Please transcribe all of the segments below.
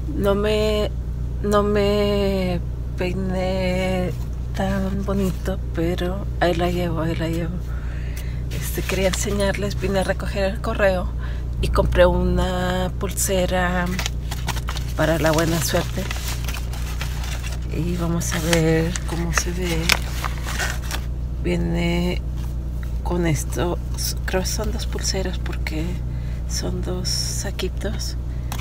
No me, no me peiné tan bonito, pero ahí la llevo, ahí la llevo. Quería enseñarles, vine a recoger el correo y compré una pulsera para la buena suerte. Y vamos a ver cómo se ve. Viene con esto, creo que son dos pulseras porque son dos saquitos.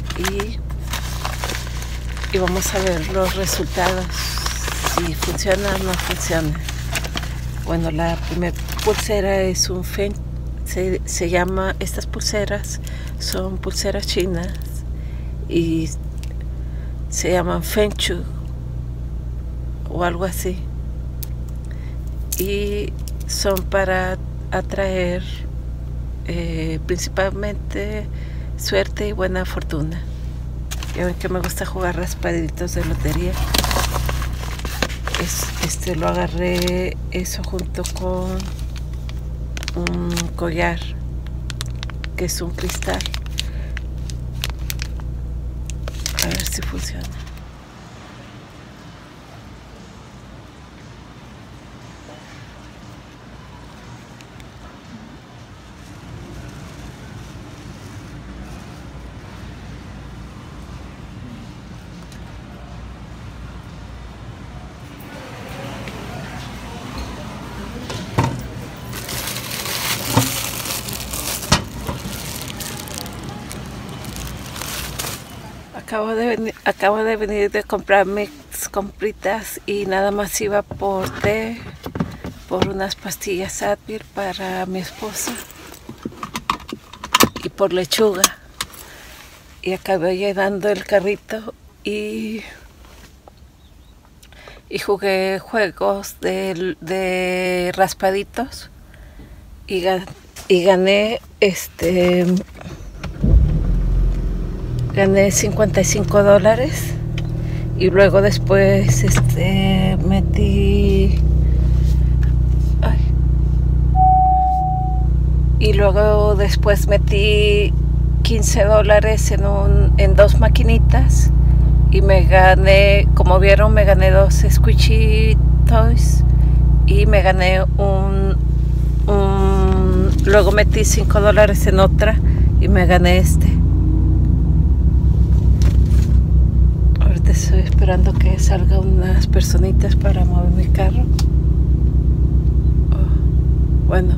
Y vamos a ver los resultados, si funciona o no funciona. Bueno, la primera pulsera es un Feng, se llama, estas pulseras son pulseras chinas y se llaman Feng Shui o algo así, y son para atraer principalmente suerte y buena fortuna. Ya ven que me gusta jugar raspaditos de lotería. Lo agarré eso junto con un collar que es un cristal. A ver si funciona. Acabo de venir de comprar mis compritas y nada más iba por té, por unas pastillas Advil para mi esposa y por lechuga. Y acabé llenando el carrito y jugué juegos de raspaditos y gané gané $55 y luego después metí y luego después metí $15 en dos maquinitas y me gané, como vieron, me gané dos Squishy Toys y me gané luego metí $5 en otra y me gané Ahorita estoy esperando que salgan unas personitas para mover mi carro. Bueno,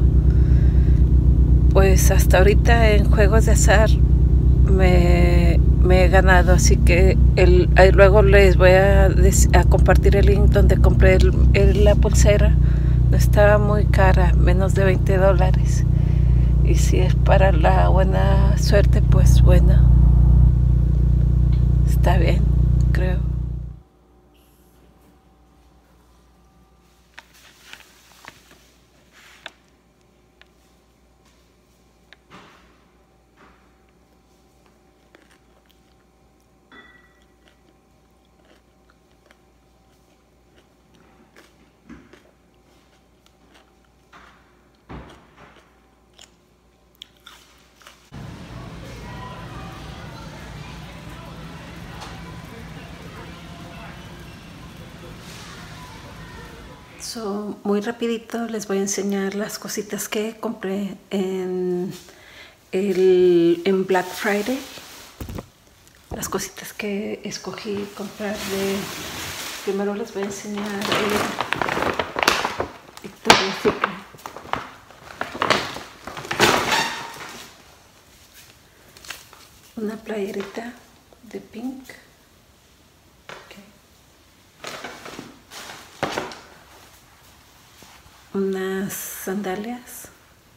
pues hasta ahorita en juegos de azar me he ganado, así que ahí luego les voy a compartir el link donde compré la pulsera. No estaba muy cara, menos de $20. Y si es para la buena suerte, pues bueno, está bien, creo. Muy rapidito les voy a enseñar las cositas que compré en Black Friday. Las cositas que escogí comprar primero les voy a enseñar Victoria's Secret. Una playerita de pink. Unas sandalias,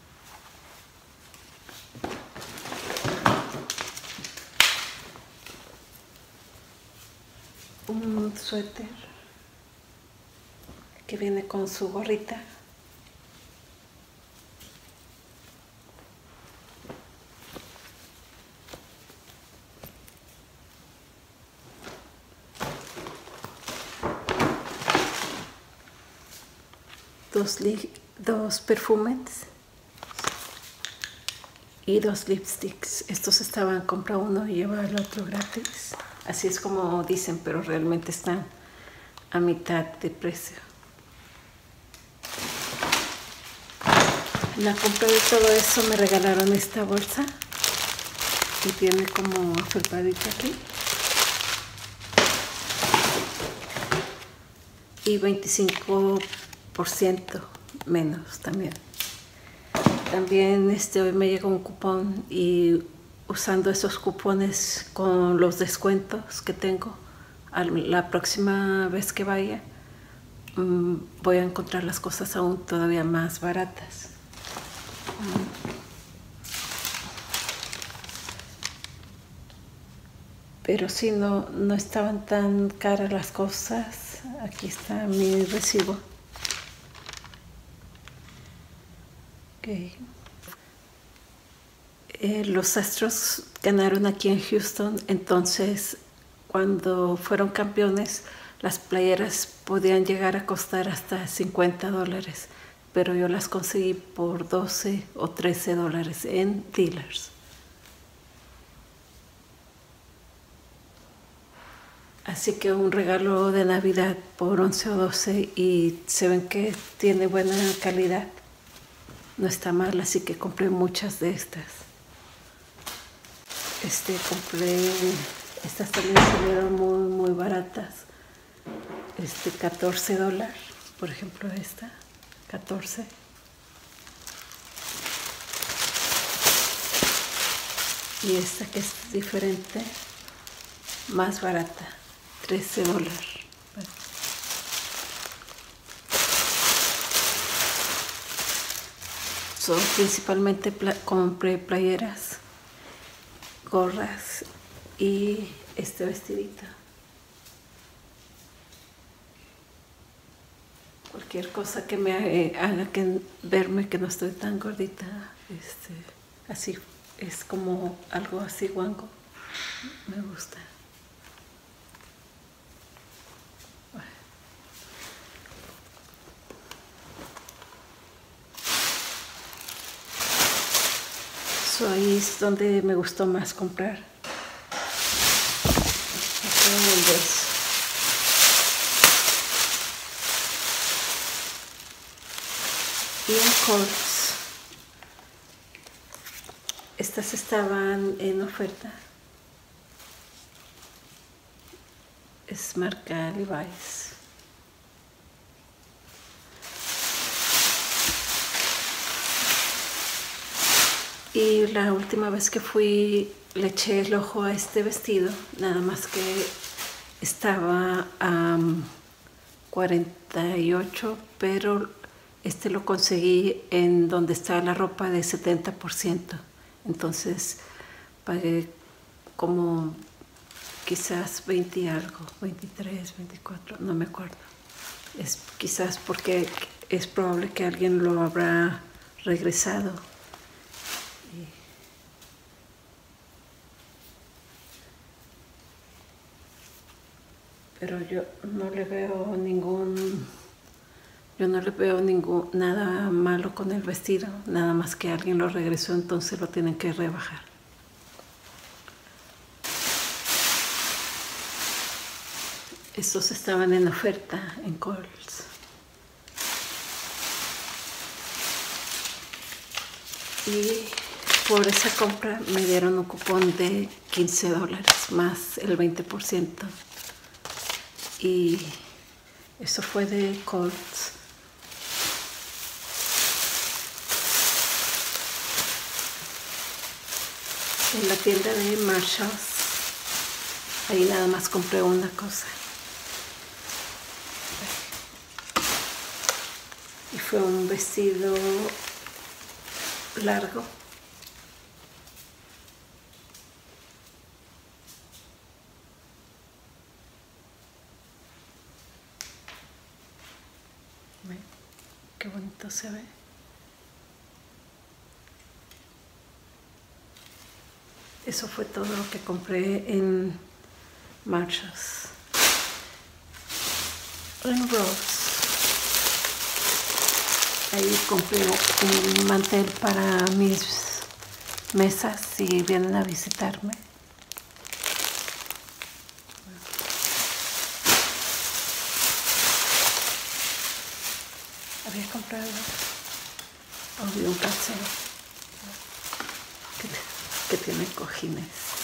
un suéter que viene con su gorrita, dos perfumes y dos lipsticks. Estos estaban, compra uno y lleva el otro gratis. Así es como dicen, pero realmente están a mitad de precio. En la compra de todo eso me regalaron esta bolsa que tiene como felpadito aquí y 25% menos también. También hoy me llegó un cupón y usando esos cupones con los descuentos que tengo, la próxima vez que vaya voy a encontrar las cosas aún todavía más baratas. Pero sí, no estaban tan caras las cosas. Aquí está mi recibo. Okay. Los Astros ganaron aquí en Houston, entonces cuando fueron campeones las playeras podían llegar a costar hasta $50, pero yo las conseguí por $12 o $13 en dealers. Así que un regalo de Navidad por 11 o 12 y se ven que tiene buena calidad. No está mal, así que compré muchas de estas. Compré, estas también salieron muy baratas. $14, por ejemplo esta, 14. Y esta que es diferente, más barata, $13. Son principalmente compré playeras, gorras y este vestidito. Cualquier cosa que me haga verme que no estoy tan gordita, así es como algo así guango, me gusta. Ahí es donde me gustó más comprar. Y en Kohl's, estas estaban en oferta. Es marca Levi's. Y la última vez que fui le eché el ojo a este vestido, nada más que estaba a 48, pero lo conseguí en donde está la ropa de 70%. Entonces pagué como quizás 20 y algo, 23, 24, no me acuerdo. Es quizás porque es probable que alguien lo habrá regresado. Pero yo no le veo nada malo con el vestido, nada más que alguien lo regresó, entonces lo tienen que rebajar. Estos estaban en oferta en Kohl's. Y por esa compra me dieron un cupón de $15 más el 20%. Y eso fue de Kohl's. En la tienda de Marshalls, ahí nada más compré una cosa. Y fue un vestido largo. Qué bonito se ve. Eso fue todo lo que compré en Marshalls. En Ross, ahí compré un mantel para mis mesas si vienen a visitarme. había comprado obvio un paseo que tiene cojines.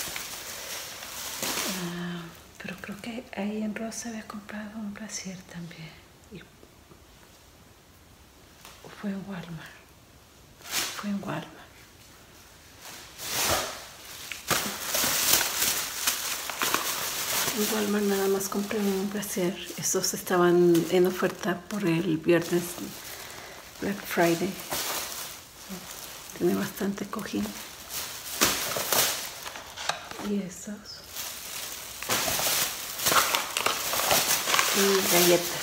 Pero creo que ahí en Ross había comprado un brasier también. Y fue en Walmart. Fue en Walmart. En Walmart nada más compré un brasier. Estos estaban en oferta por el viernes Black Friday. Tiene bastante cojín. Y estos. Y galletas.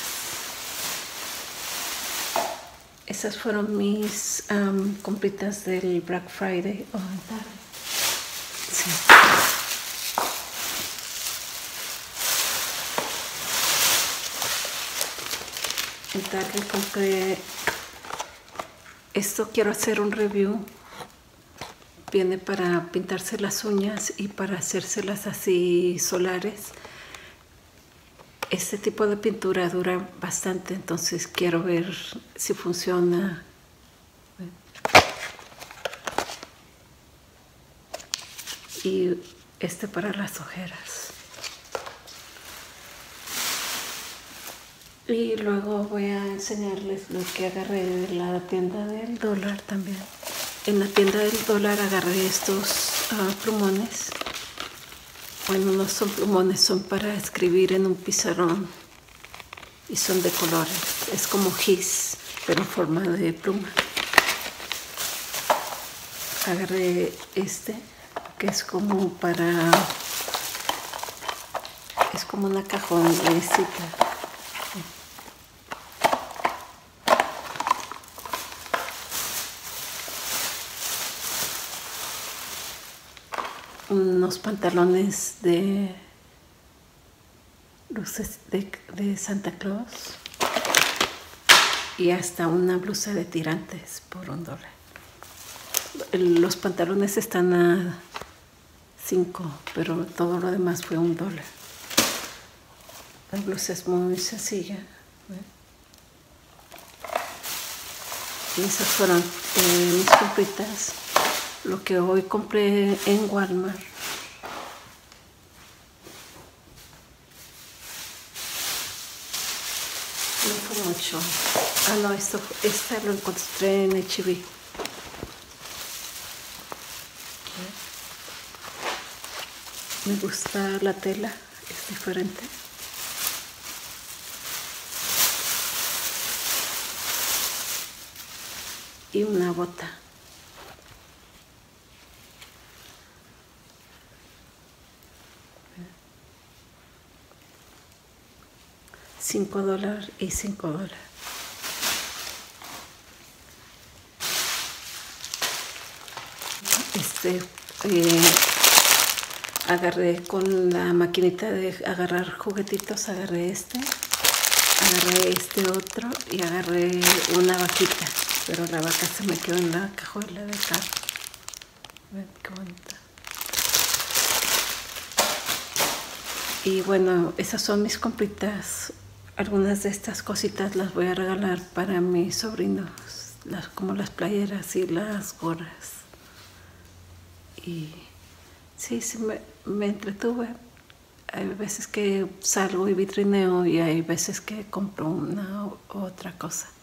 Esas fueron mis compritas del Black Friday. Oh, sí. En Target compré esto. Quiero hacer un review. Viene para pintarse las uñas y para hacérselas así solares. Este tipo de pintura dura bastante, entonces quiero ver si funciona. Y este para las ojeras. Y luego voy a enseñarles lo que agarré de la tienda del dólar también. En la tienda del dólar agarré estos plumones. Bueno, no son plumones, son para escribir en un pizarrón. Y son de colores. Es como gis, pero en forma de pluma. Agarré este, que es como para... es como una cajonecita. Unos pantalones de luces de Santa Claus y hasta una blusa de tirantes por $1. Los pantalones están a $5, pero todo lo demás fue $1. La blusa es muy sencilla. Y esas fueron mis compritas. Lo que hoy compré en Walmart. No fue mucho. No, esta lo encontré en H&B. Me gusta la tela, es diferente. Y una bota. $5 y $5. Agarré con la maquinita de agarrar juguetitos, agarré este otro y agarré una vaquita, pero la vaca se me quedó en la cajuela de carro. Ven qué bonita. Y bueno, esas son mis compritas. Algunas de estas cositas las voy a regalar para mis sobrinos, como las playeras y las gorras. Y sí, me entretuve. Hay veces que salgo y vitrineo y hay veces que compro una u otra cosa.